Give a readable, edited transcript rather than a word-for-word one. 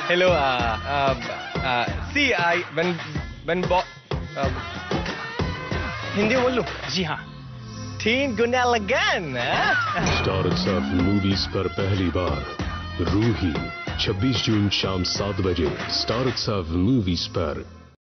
Hello. See, Hindi बोल लूं? जी हाँ। 3 गुना लगन। स्टार उत्सव मूवीज पर पहली बार रूही 26 जून शाम 7 बजे स्टार उत्सव मूवीज पर।